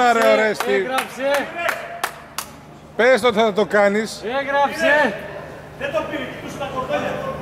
Έλα ρε Ορέστη. Έγραψε. Πες το ότι θα το κάνεις. Έγραψε. Δεν το πήρε, κοιτούσε τα κορδόνια.